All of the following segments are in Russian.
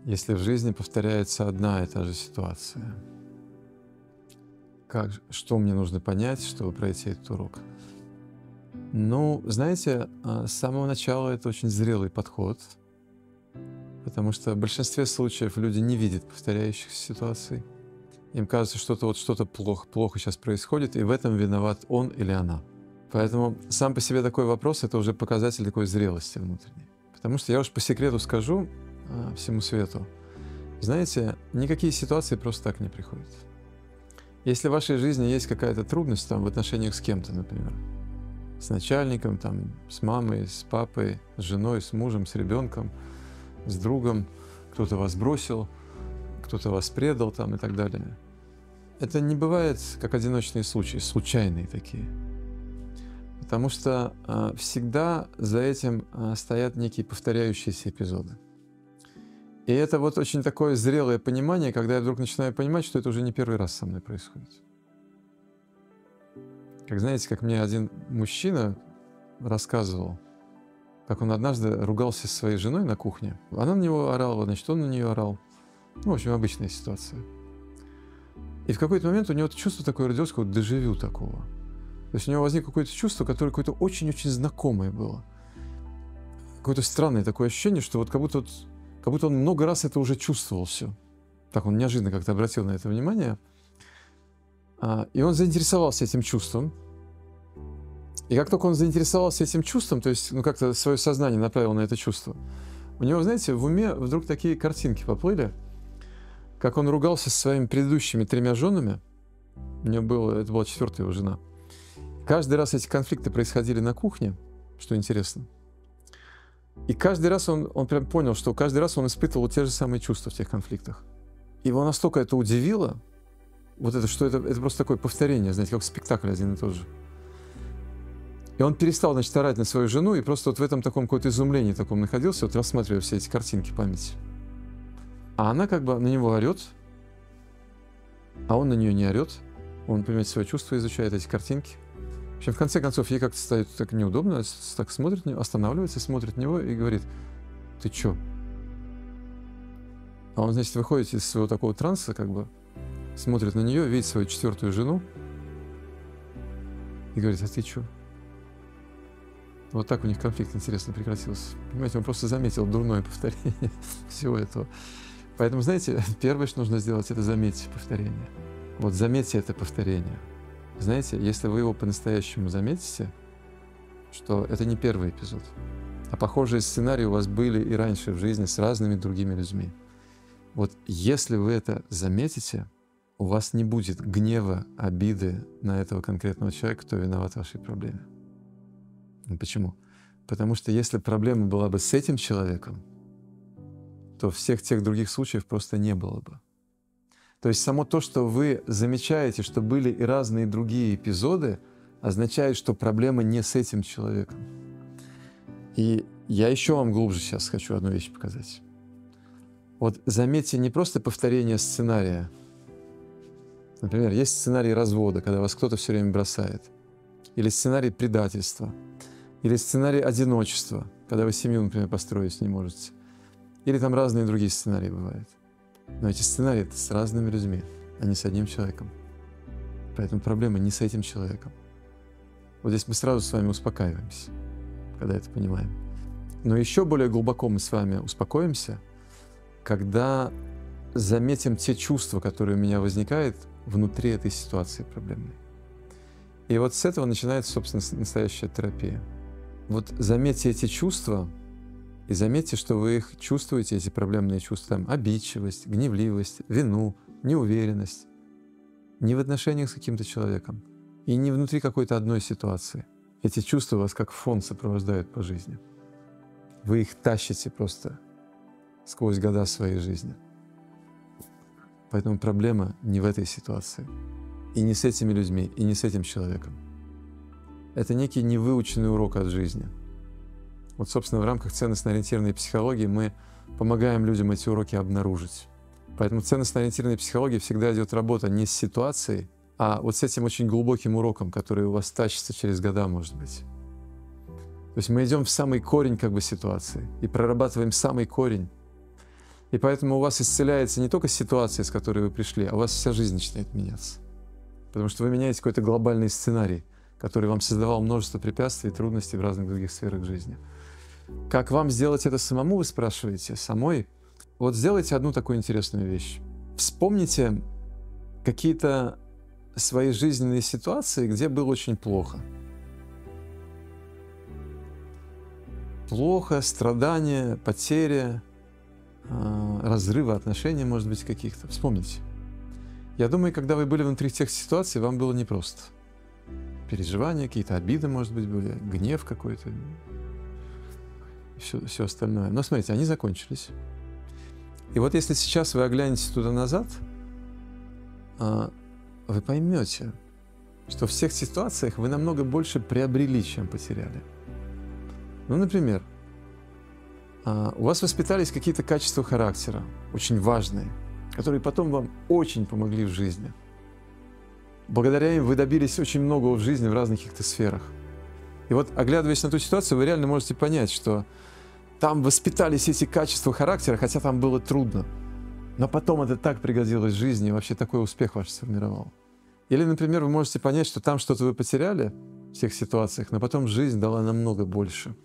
Если в жизни повторяется одна и та же ситуация, что мне нужно понять, чтобы пройти этот урок? Ну, знаете, с самого начала это очень зрелый подход, потому что в большинстве случаев люди не видят повторяющихся ситуаций. Им кажется, что-то плохо сейчас происходит, и в этом виноват он или она. Поэтому сам по себе такой вопрос — это уже показатель такой зрелости внутренней. Потому что я уж по секрету скажу всему свету, знаете, никакие ситуации просто так не приходят. Если в вашей жизни есть какая-то трудность там, в отношениях с кем-то, например, с начальником, там, с мамой, с папой, с женой, с мужем, с ребенком, с другом, кто-то вас бросил, кто-то вас предал там, и так далее. Это не бывает как одиночные случаи, случайные такие. Потому что всегда за этим стоят некие повторяющиеся эпизоды. И это вот очень такое зрелое понимание, когда я вдруг начинаю понимать, что это уже не первый раз со мной происходит. Как знаете, как мне один мужчина рассказывал, как он однажды ругался со своей женой на кухне. Она на него орала, значит, он на нее орал. Ну, в общем, обычная ситуация. И в какой-то момент у него чувство такое родилось, какого-то дежавю такого. То есть у него возникло какое-то чувство, которое какое-то очень-очень знакомое было. Какое-то странное такое ощущение, что вот как будто он много раз это уже чувствовал все. Так он неожиданно как-то обратил на это внимание. И он заинтересовался этим чувством. И как только он заинтересовался этим чувством, то есть как-то свое сознание направил на это чувство, у него, знаете, в уме вдруг такие картинки поплыли, как он ругался со своими предыдущими 3 женами. Это была 4-я его жена. Каждый раз эти конфликты происходили на кухне, что интересно. И каждый раз он прям понял, что каждый раз он испытывал те же самые чувства в тех конфликтах. Его настолько это удивило, что это просто такое повторение, знаете, как спектакль один и тот же. И он перестал, значит, орать на свою жену и просто вот в этом таком какое-то изумлении таком находился, вот рассматривая все эти картинки памяти. А она как бы на него орет, а он на нее не орет. Он, понимаете, свои чувства изучает, эти картинки. В общем, в конце концов, ей как-то стает так неудобно, так смотрит на него, останавливается, смотрит на него и говорит: «Ты чё?» А он, значит, выходит из своего такого транса, как бы, смотрит на нее, видит свою 4-ю жену и говорит: «А ты чё?» Вот так у них конфликт, интересно, прекратился. Понимаете, он просто заметил дурное повторение всего этого. Поэтому, знаете, первое, что нужно сделать, это заметить повторение. Вот заметьте это повторение. Знаете, если вы его по-настоящему заметите, что это не первый эпизод, а похожие сценарии у вас были и раньше в жизни с разными другими людьми. Вот если вы это заметите, у вас не будет гнева, обиды на этого конкретного человека, кто виноват в вашей проблеме. Почему? Потому что если проблема была бы с этим человеком, то всех тех других случаев просто не было бы. То есть само то, что вы замечаете, что были и разные другие эпизоды, означает, что проблема не с этим человеком. И я еще вам глубже сейчас хочу одну вещь показать. Вот заметьте не просто повторение сценария. Например, есть сценарий развода, когда вас кто-то все время бросает. Или сценарий предательства. Или сценарий одиночества, когда вы семью, например, построить не можете. Или там разные другие сценарии бывают. Но эти сценарии — это с разными людьми, а не с одним человеком. Поэтому проблема не с этим человеком. Вот здесь мы сразу с вами успокаиваемся, когда это понимаем. Но еще более глубоко мы с вами успокоимся, когда заметим те чувства, которые у меня возникают внутри этой ситуации проблемной. И вот с этого начинается, собственно, настоящая терапия. Вот заметьте эти чувства, и заметьте, что вы их чувствуете, эти проблемные чувства, там, обидчивость, гневливость, вину, неуверенность. Не в отношениях с каким-то человеком и не внутри какой-то одной ситуации. Эти чувства вас как фон сопровождают по жизни. Вы их тащите просто сквозь года своей жизни. Поэтому проблема не в этой ситуации, и не с этими людьми, и не с этим человеком. Это некий невыученный урок от жизни. Вот, собственно, в рамках ценностно-ориентированной психологии мы помогаем людям эти уроки обнаружить. Поэтому в ценностно-ориентированной психологии всегда идет работа не с ситуацией, а вот с этим очень глубоким уроком, который у вас тащится через года, может быть. То есть мы идем в самый корень как бы ситуации и прорабатываем самый корень. И поэтому у вас исцеляется не только ситуация, с которой вы пришли, а у вас вся жизнь начинает меняться. Потому что вы меняете какой-то глобальный сценарий, который вам создавал множество препятствий и трудностей в разных других сферах жизни. Как вам сделать это самому, вы спрашиваете, самой? Вот сделайте одну такую интересную вещь. Вспомните какие-то свои жизненные ситуации, где было очень плохо. Плохо, страдания, потери, разрывы отношений, может быть, каких-то. Вспомните. Я думаю, когда вы были внутри тех ситуаций, вам было непросто. Переживания, какие-то обиды, может быть, были, гнев какой-то, все остальное. Но смотрите, они закончились. И вот если сейчас вы оглянете туда назад, вы поймете, что в всех ситуациях вы намного больше приобрели, чем потеряли. Ну, например, у вас воспитались какие-то качества характера, очень важные, которые потом вам очень помогли в жизни. Благодаря им вы добились очень многого в жизни в разных каких-то сферах. И вот, оглядываясь на ту ситуацию, вы реально можете понять, что там воспитались эти качества характера, хотя там было трудно. Но потом это так пригодилось в жизни, и вообще такой успех ваш сформировал. Или, например, вы можете понять, что там что-то вы потеряли в тех ситуациях, но потом жизнь дала намного больше.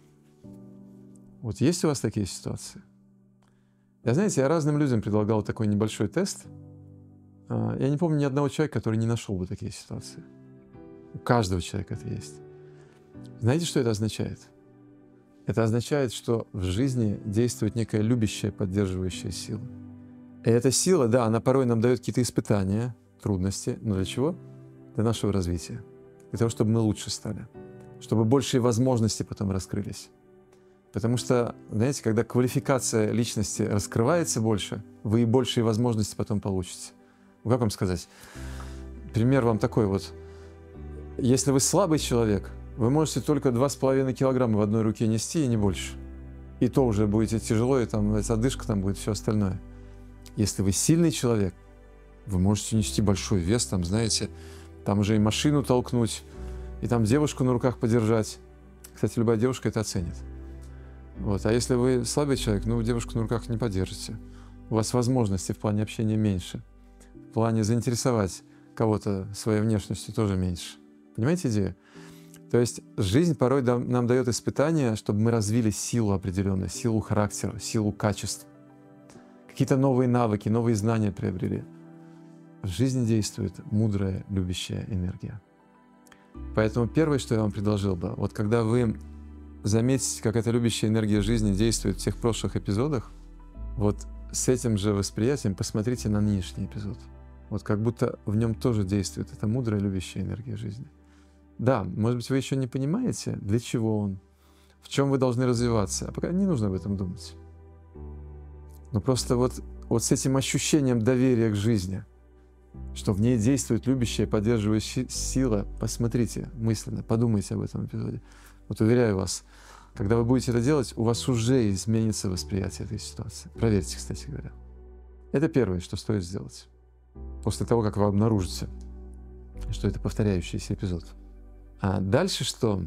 Вот есть у вас такие ситуации? Знаете, я разным людям предлагал такой небольшой тест. Я не помню ни одного человека, который не нашел бы такие ситуации. У каждого человека это есть. Знаете, что это означает? Это означает, что в жизни действует некая любящая, поддерживающая сила. И эта сила, да, она порой нам дает какие-то испытания, трудности. Но для чего? Для нашего развития. Для того, чтобы мы лучше стали. Чтобы большие возможности потом раскрылись. Потому что, знаете, когда квалификация личности раскрывается больше, вы и большие возможности потом получите. Ну, как вам сказать? Пример вам такой вот. Если вы слабый человек, вы можете только 2,5 килограмма в одной руке нести, и не больше. И то уже будете тяжело, и там одышка, там будет все остальное. Если вы сильный человек, вы можете нести большой вес, там, знаете, там уже и машину толкнуть, и там девушку на руках подержать. Кстати, любая девушка это оценит. Вот. А если вы слабый человек, ну, девушку на руках не подержите. У вас возможностей в плане общения меньше. В плане заинтересовать кого-то своей внешностью тоже меньше. Понимаете идею? То есть жизнь порой нам дает испытания, чтобы мы развили силу определенную, силу характера, силу качеств. Какие-то новые навыки, новые знания приобрели. В жизни действует мудрая, любящая энергия. Поэтому первое, что я вам предложил бы, вот когда вы заметите, как эта любящая энергия жизни действует в тех прошлых эпизодах, вот с этим же восприятием посмотрите на нынешний эпизод. Вот как будто в нем тоже действует эта мудрая, любящая энергия жизни. Да, может быть, вы еще не понимаете, для чего он, в чем вы должны развиваться, а пока не нужно об этом думать. Но просто вот с этим ощущением доверия к жизни, что в ней действует любящая, поддерживающая сила, посмотрите мысленно, подумайте об этом эпизоде. Вот уверяю вас, когда вы будете это делать, у вас уже изменится восприятие этой ситуации. Проверьте, кстати говоря. Это первое, что стоит сделать. После того, как вы обнаружите, что это повторяющийся эпизод. А дальше что?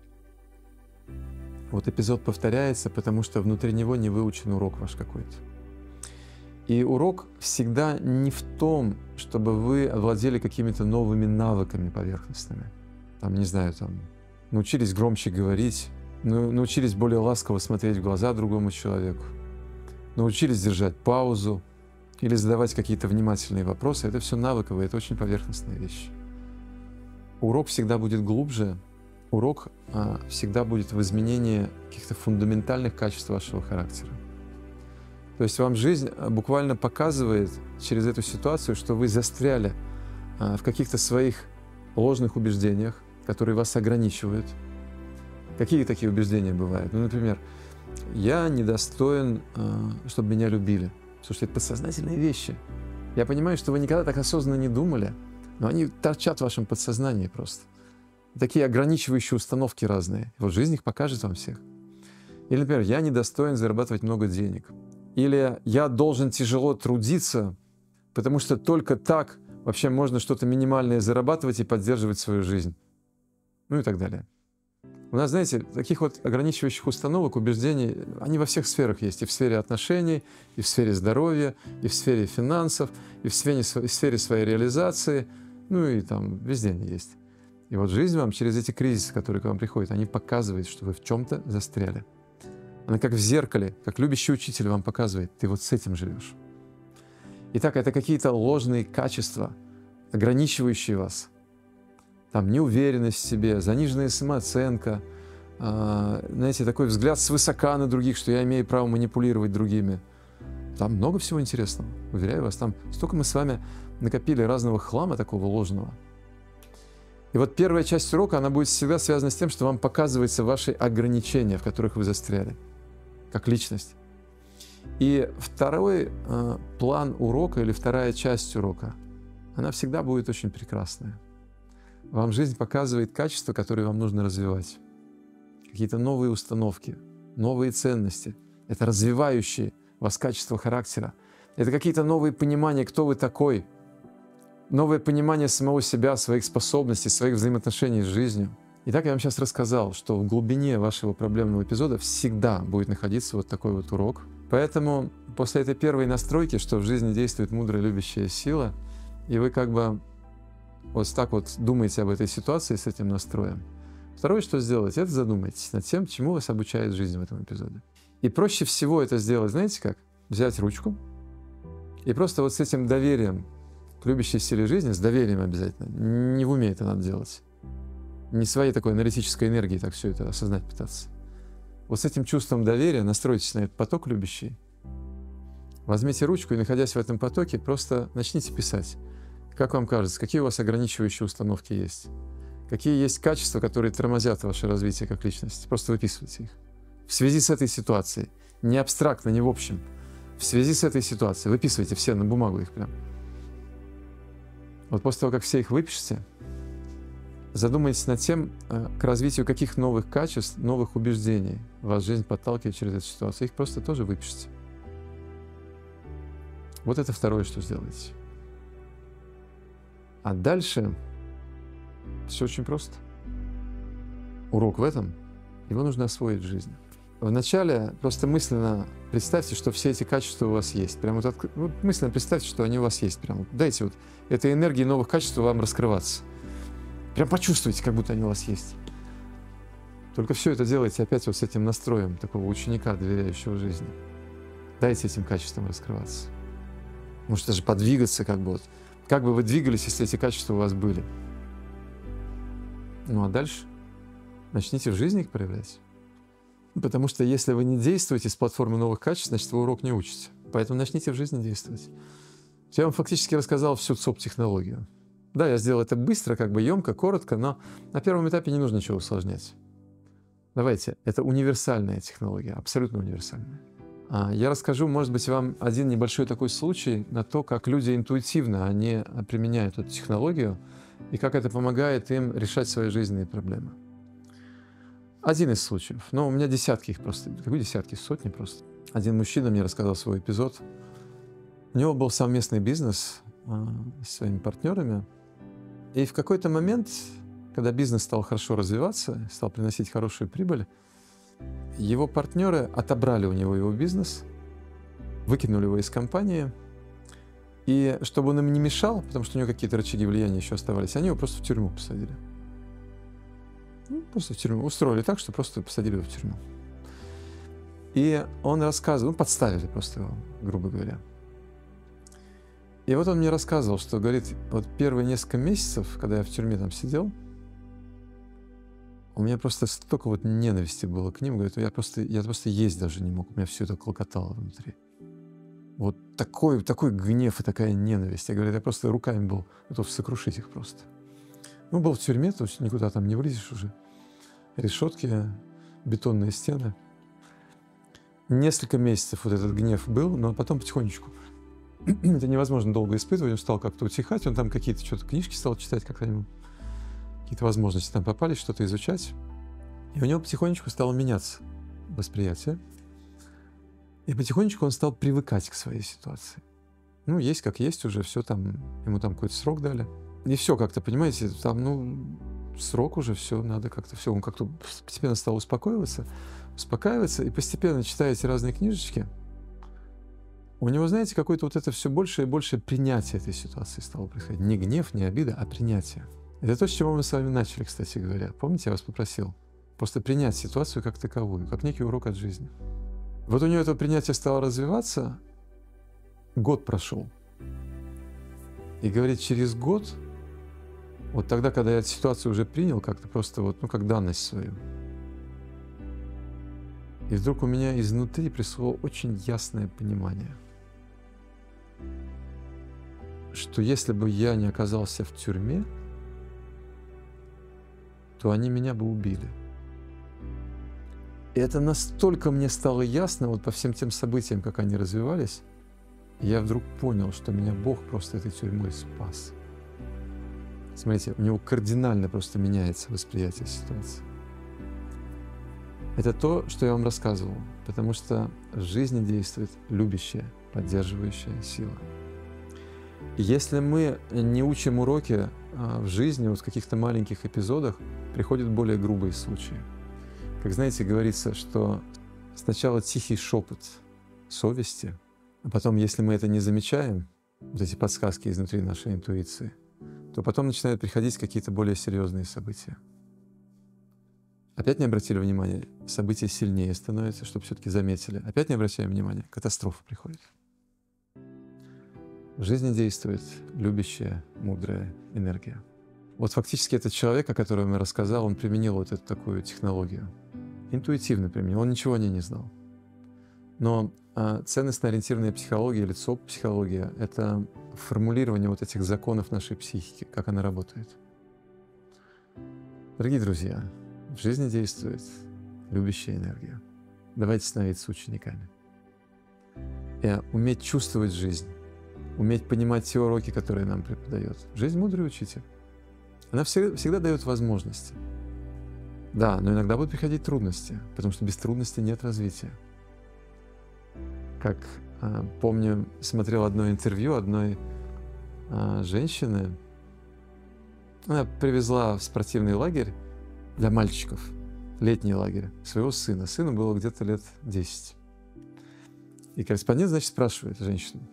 Вот эпизод повторяется, потому что внутри него не выучен урок ваш какой-то. И урок всегда не в том, чтобы вы овладели какими-то новыми навыками поверхностными. Там, не знаю, там, научились громче говорить, научились более ласково смотреть в глаза другому человеку, научились держать паузу или задавать какие-то внимательные вопросы. Это все навыковые, это очень поверхностные вещи. Урок всегда будет глубже, урок всегда будет в изменении каких-то фундаментальных качеств вашего характера. То есть вам жизнь буквально показывает через эту ситуацию, что вы застряли в каких-то своих ложных убеждениях, которые вас ограничивают. Какие такие убеждения бывают? Ну, например, я недостоин, чтобы меня любили. Слушайте, это подсознательные вещи. Я понимаю, что вы никогда так осознанно не думали, но они торчат в вашем подсознании просто. Такие ограничивающие установки разные. Вот жизнь их покажет вам всех. Или, например, я недостоин зарабатывать много денег. Или я должен тяжело трудиться, потому что только так вообще можно что-то минимальное зарабатывать и поддерживать свою жизнь. Ну и так далее. У нас, знаете, таких вот ограничивающих установок, убеждений, они во всех сферах есть. И в сфере отношений, и в сфере здоровья, и в сфере финансов, и в сфере своей реализации. Ну и там везде они есть. И вот жизнь вам через эти кризисы, которые к вам приходят, они показывают, что вы в чем-то застряли. Она как в зеркале, как любящий учитель вам показывает, ты вот с этим живешь. Итак, это какие-то ложные качества, ограничивающие вас. Там неуверенность в себе, заниженная самооценка, знаете, такой взгляд свысока на других, что я имею право манипулировать другими. Там много всего интересного, уверяю вас. Там столько мы с вами накопили разного хлама такого ложного. И вот первая часть урока, она будет всегда связана с тем, что вам показываются ваши ограничения, в которых вы застряли, как личность. И второй план урока или вторая часть урока, она всегда будет очень прекрасная. Вам жизнь показывает качества, которые вам нужно развивать. Какие-то новые установки, новые ценности. Это развивающие вас качества характера. Это какие-то новые понимания, кто вы такой. Новое понимание самого себя, своих способностей, своих взаимоотношений с жизнью. Итак, я вам сейчас рассказал, что в глубине вашего проблемного эпизода всегда будет находиться вот такой вот урок. Поэтому после этой первой настройки, что в жизни действует мудрая любящая сила, и вы как бы вот так вот думаете об этой ситуации с этим настроем. Второе, что сделать, это задумайтесь над тем, чему вас обучает жизнь в этом эпизоде. И проще всего это сделать, знаете как? Взять ручку и просто вот с этим доверием к любящей силе жизни, с доверием обязательно, не в уме это надо делать, не своей такой аналитической энергией так все это осознать пытаться. Вот с этим чувством доверия настройтесь на этот поток любящий. Возьмите ручку и, находясь в этом потоке, просто начните писать. Как вам кажется, какие у вас ограничивающие установки есть? Какие есть качества, которые тормозят ваше развитие как личности? Просто выписывайте их. В связи с этой ситуацией, не абстрактно, не в общем, в связи с этой ситуацией, выписывайте все на бумагу их прям. Вот после того, как все их выпишете, задумайтесь над тем, к развитию каких новых качеств, новых убеждений вас жизнь подталкивает через эту ситуацию. Их просто тоже выпишите. Вот это второе, что сделаете. А дальше все очень просто. Урок в этом, его нужно освоить в жизни. Вначале просто мысленно представьте, что все эти качества у вас есть. Прямо вот мысленно представьте, что они у вас есть. Прямо дайте вот этой энергии новых качеств вам раскрываться. Прям почувствуйте, как будто они у вас есть. Только все это делайте опять вот с этим настроем такого ученика, доверяющего жизни. Дайте этим качествам раскрываться. Может даже подвигаться как бы вот. Как бы вы двигались, если эти качества у вас были? Ну а дальше начните в жизни их проявлять. Потому что если вы не действуете с платформы новых качеств, значит вы урок не учите. Поэтому начните в жизни действовать. Я вам фактически рассказал всю ЦОП-технологию. Да, я сделал это быстро, как бы емко, коротко, но на первом этапе не нужно ничего усложнять. Давайте, это универсальная технология, абсолютно универсальная. Я расскажу, может быть, вам один небольшой такой случай на то, как люди интуитивно они применяют эту технологию и как это помогает им решать свои жизненные проблемы. Один из случаев, но у меня десятки их просто, какие десятки, сотни просто. Один мужчина мне рассказал свой эпизод. У него был совместный бизнес с своими партнерами, и в какой-то момент, когда бизнес стал хорошо развиваться, стал приносить хорошую прибыль, его партнеры отобрали у него его бизнес, выкинули его из компании, и чтобы он им не мешал, потому что у него какие-то рычаги влияния еще оставались, они его просто в тюрьму посадили. Просто в тюрьму. Устроили так, что просто посадили его в тюрьму. И он рассказывал, подставили просто его, грубо говоря. И вот он мне рассказывал, что, говорит, вот первые несколько месяцев, когда я в тюрьме там сидел, у меня просто столько вот ненависти было к ним, говорит, я просто есть даже не мог, у меня все это клокотало внутри. Вот такой гнев и такая ненависть. Я говорю, я просто руками был готов сокрушить их просто. Ну, был в тюрьме, то есть никуда там не влезешь уже. Решетки, бетонные стены. Несколько месяцев вот этот гнев был, но потом потихонечку. Это невозможно долго испытывать, он стал как-то утихать, он там какие-то что-то книжки стал читать, как-то ему какие-то возможности там попались, что-то изучать. И у него потихонечку стало меняться восприятие. И потихонечку он стал привыкать к своей ситуации. Ну, есть как есть уже, все там, ему там какой-то срок дали. И все как-то, понимаете, там, срок уже, все, надо как-то все. Он как-то постепенно стал успокаиваться, и постепенно, читая эти разные книжечки, у него, знаете, какое-то вот это все больше и больше принятие этой ситуации стало происходить. Не гнев, не обида, а принятие. Это то, с чего мы с вами начали, кстати говоря. Помните, я вас попросил просто принять ситуацию как таковую, как некий урок от жизни. Вот у него это принятие стало развиваться, год прошел. И говорит, через год, вот тогда, когда я эту ситуацию уже принял, как-то просто вот, как данность свою, и вдруг у меня изнутри пришло очень ясное понимание, что если бы я не оказался в тюрьме, то они меня бы убили. И это настолько мне стало ясно вот по всем тем событиям, как они развивались, я вдруг понял, что меня Бог просто этой тюрьмой спас. Смотрите, у него кардинально просто меняется восприятие ситуации. Это то, что я вам рассказывал, потому что в жизни действует любящая, поддерживающая сила. И если мы не учим уроки в жизни, вот в каких-то маленьких эпизодах приходят более грубые случаи. Как знаете, говорится, что сначала тихий шепот совести, а потом, если мы это не замечаем, вот эти подсказки изнутри нашей интуиции, то потом начинают приходить какие-то более серьезные события. Опять не обратили внимания, события сильнее становятся, чтобы все-таки заметили. Опять не обращаем внимания, катастрофа приходит. В жизни действует любящая, мудрая энергия. Вот фактически этот человек, о котором я рассказал, он применил вот эту такую технологию. Интуитивно применил, он ничего о ней не знал. Но ценностно-ориентированная психология или ЦОП-психология — это формулирование вот этих законов нашей психики, как она работает. Дорогие друзья, в жизни действует любящая энергия. Давайте становиться учениками. И уметь чувствовать жизнь, уметь понимать те уроки, которые нам преподает. Жизнь — мудрый учитель. Она всегда дает возможности. Да, но иногда будут приходить трудности, потому что без трудностей нет развития. Как помню, смотрел одно интервью одной женщины. Она привезла в спортивный лагерь для мальчиков, летний лагерь, своего сына. Сыну было где-то лет 10. И корреспондент, значит, спрашивает женщину: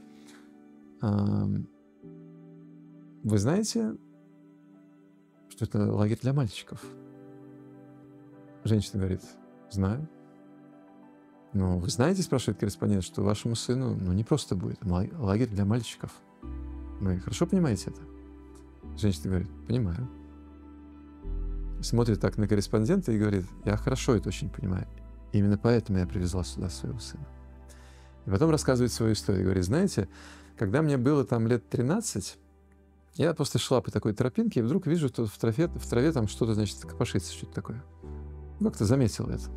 вы знаете, что это лагерь для мальчиков? Женщина говорит: знаю. Ну, вы знаете, спрашивает корреспондент, что вашему сыну не просто будет лагерь для мальчиков. Вы хорошо понимаете это? Женщина говорит: понимаю. Смотрит так на корреспондента и говорит: я хорошо это очень понимаю. Именно поэтому я привезла сюда своего сына. И потом рассказывает свою историю. Говорит: знаете, когда мне было там лет 13, я просто шла по такой тропинке и вдруг вижу, что в траве там что-то, значит, копошится, что-то такое. Как-то заметила это.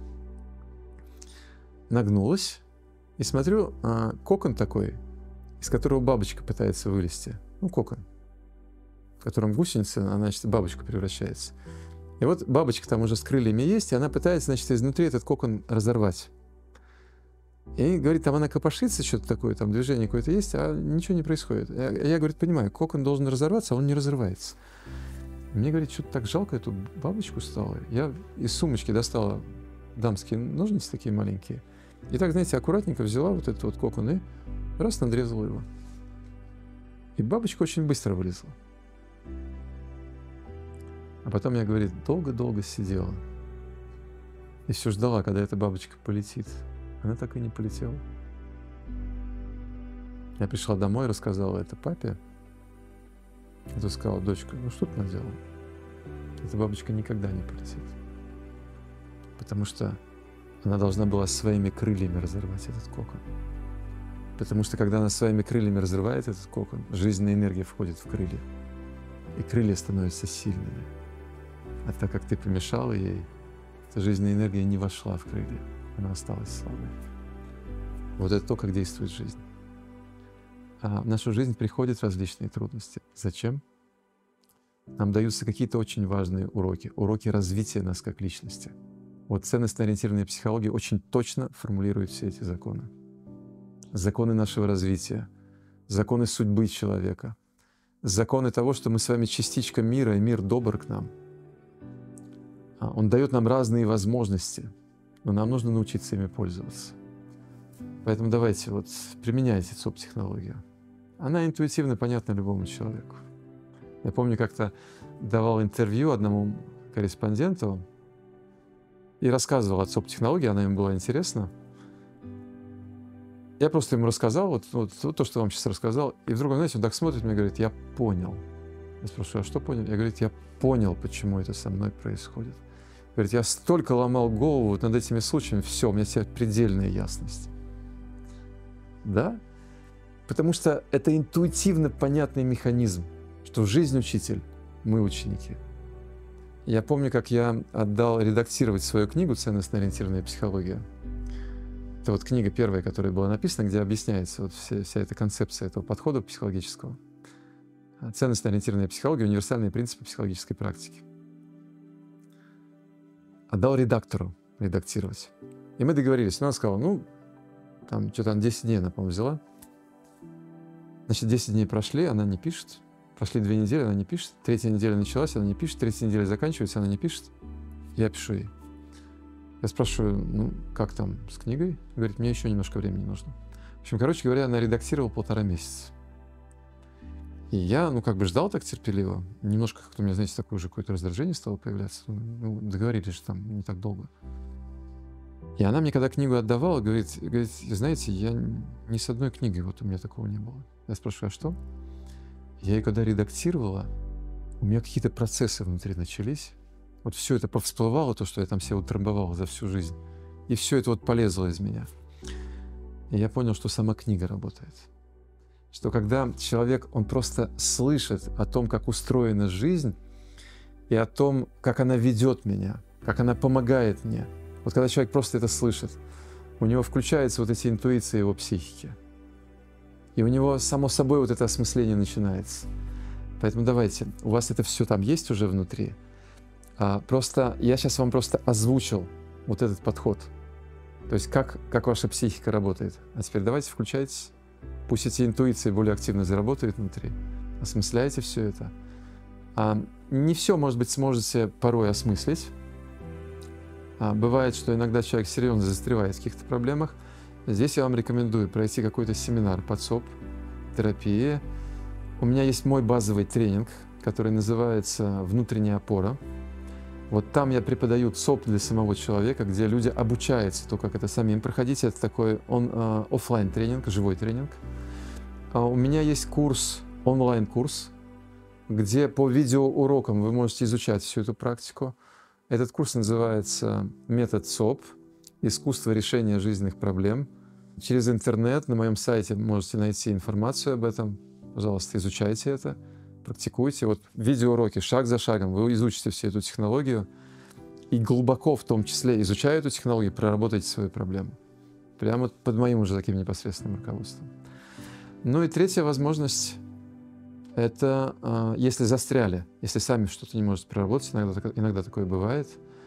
Нагнулась и смотрю, кокон такой, из которого бабочка пытается вылезти. Кокон, в котором гусеница, она, значит, в бабочку превращается. И вот бабочка там уже с крыльями есть, и она пытается, значит, изнутри этот кокон разорвать. И, говорит, там она копошится, что-то такое, там движение какое-то есть, а ничего не происходит. Я, говорит, понимаю, кокон должен разорваться, а он не разрывается. Мне, говорит, что-то так жалко эту бабочку стало. Я из сумочки достала дамские ножницы такие маленькие. И так, знаете, аккуратненько взяла вот этот вот кокон и раз надрезала его. И бабочка очень быстро вылезла. А потом я, говорит, долго-долго сидела. И все ждала, когда эта бабочка полетит. Она так и не полетела. Я пришла домой, рассказала это папе. И тот сказал: дочка, что ты наделала? Эта бабочка никогда не полетит. Потому что она должна была своими крыльями разорвать этот кокон. Потому что когда она своими крыльями разрывает этот кокон, жизненная энергия входит в крылья. И крылья становятся сильными. А так как ты помешала ей, эта жизненная энергия не вошла в крылья. Она осталась слабой. Вот это то, как действует жизнь. А в нашу жизнь приходят различные трудности. Зачем? Нам даются какие-то очень важные уроки. Уроки развития нас как личности. Вот ценностно-ориентированная психология очень точно формулирует все эти законы. Законы нашего развития, законы судьбы человека, законы того, что мы с вами частичка мира, и мир добр к нам. Он дает нам разные возможности, но нам нужно научиться ими пользоваться. Поэтому давайте вот применяйте ЦОП-технологию. Она интуитивно понятна любому человеку. Я помню, как-то давал интервью одному корреспонденту и рассказывал о ЦОП-технологии, она ему была интересна. Я просто ему рассказал, вот то, что вам сейчас рассказал, и вдруг, знаете, он так смотрит мне и говорит: я понял. Я спрашиваю: а что понял? Я говорю: я понял, почему это со мной происходит. Говорит: я столько ломал голову вот над этими случаями, все, у меня теперь предельная ясность. Да? Потому что это интуитивно понятный механизм, что жизнь учитель, мы ученики. Я помню, как я отдал редактировать свою книгу «Ценностно-ориентированная психология». Это вот книга первая, которая была написана, где объясняется вот вся эта концепция этого подхода психологического. Ценностно-ориентированная психология, универсальные принципы психологической практики. Отдал редактору редактировать. И мы договорились. Но она сказала: ну, там что-то 10 дней она, по-моему, взяла. Значит, 10 дней прошли, она не пишет. Прошли 2 недели, она не пишет. 3-я неделя началась, она не пишет. 3-я неделя заканчивается, она не пишет. Я пишу ей. Я спрашиваю: ну, как там с книгой? Говорит: мне еще немножко времени нужно. В общем, короче говоря, она редактировала 1,5 месяца. И я, как бы ждал так терпеливо. Немножко как-то у меня, знаете, такое уже какое-то раздражение стало появляться. Договорились же там не так долго. И она мне, когда книгу отдавала, говорит: знаете, я ни с одной книгой вот у меня такого не было. Я спрашиваю: а что? Я ее когда редактировала, у меня какие-то процессы внутри начались. Вот все это повсплывало, то, что я там себя утрамбовал за всю жизнь. И все это вот полезло из меня. И я понял, что сама книга работает. Что когда человек, он просто слышит о том, как устроена жизнь, и о том, как она ведет меня, как она помогает мне. Вот когда человек просто это слышит, у него включаются вот эти интуиции его психики. И у него само собой вот это осмысление начинается. Поэтому давайте, у вас это все там есть уже внутри. Просто я сейчас вам просто озвучил вот этот подход. То есть как ваша психика работает. А теперь давайте включайтесь. Пусть эти интуиции более активно заработают внутри. Осмысляйте все это. Не все, может быть, сможете порой осмыслить. Бывает, что иногда человек серьезно застревает в каких-то проблемах. Здесь я вам рекомендую пройти какой-то семинар по ЦОП, терапии. У меня есть мой базовый тренинг, который называется «Внутренняя опора». Вот там я преподаю ЦОП для самого человека, где люди обучаются то, как это самим проходить. Это такой офлайн тренинг, живой тренинг. У меня есть курс, онлайн-курс, где по видеоурокам вы можете изучать всю эту практику. Этот курс называется «Метод ЦОП. Искусство решения жизненных проблем». Через интернет на моем сайте можете найти информацию об этом. Пожалуйста, изучайте это, практикуйте. Вот видеоуроки шаг за шагом. Вы изучите всю эту технологию и глубоко, в том числе, изучая эту технологию, проработайте свою проблему. Прямо под моим уже таким непосредственным руководством. Ну и третья возможность – это если застряли, если сами что-то не можете проработать, иногда такое бывает,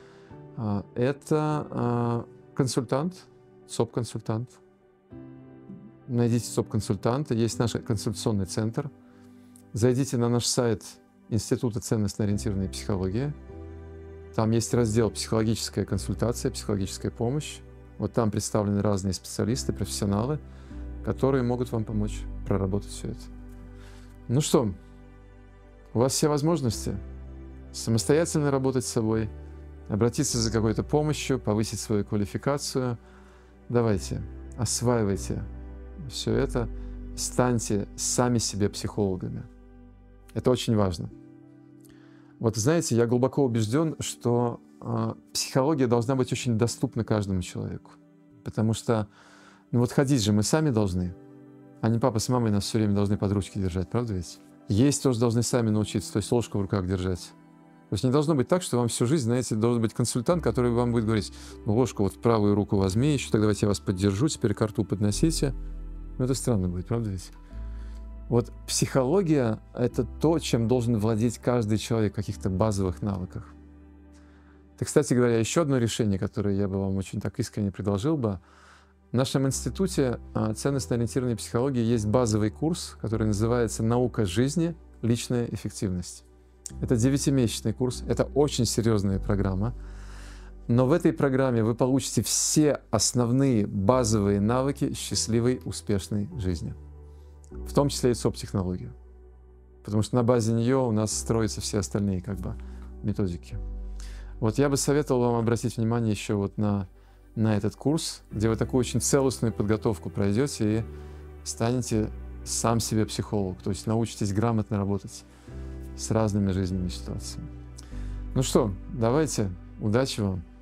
это консультант, ЦОП-консультант. Найдите ЦОП-консультанта, есть наш консультационный центр. Зайдите на наш сайт Института ценностно-ориентированной психологии. Там есть раздел «Психологическая консультация», «Психологическая помощь». Вот там представлены разные специалисты, профессионалы, которые могут вам помочь проработать все это. Ну что, у вас все возможности самостоятельно работать с собой, обратиться за какой-то помощью, повысить свою квалификацию. Давайте, осваивайте все это, станьте сами себе психологами. Это очень важно. Вот знаете, я глубоко убежден, что психология должна быть очень доступна каждому человеку. Потому что, ходить же мы сами должны, а не папа с мамой нас все время должны под ручки держать, правда ведь? Есть тоже должны сами научиться, то есть ложку в руках держать. То есть не должно быть так, что вам всю жизнь, знаете, должен быть консультант, который вам будет говорить: ложку вот в правую руку возьми, еще так давайте я вас поддержу, теперь ко рту подносите. Это странно будет, правда ведь? Вот психология — это то, чем должен владеть каждый человек в каких-то базовых навыках. Это, кстати говоря, еще одно решение, которое я бы вам очень так искренне предложил бы. В нашем институте ценностно-ориентированной психологии есть базовый курс, который называется «Наука жизни. Личная эффективность». Это 9-месячный курс, это очень серьезная программа. Но в этой программе вы получите все основные базовые навыки счастливой, успешной жизни. В том числе и СОП-технологию. Потому что на базе нее у нас строятся все остальные методики. Вот я бы советовал вам обратить внимание еще вот на этот курс, где вы такую очень целостную подготовку пройдете и станете сам себе психолог. То есть научитесь грамотно работать с разными жизненными ситуациями. Ну что, давайте, удачи вам!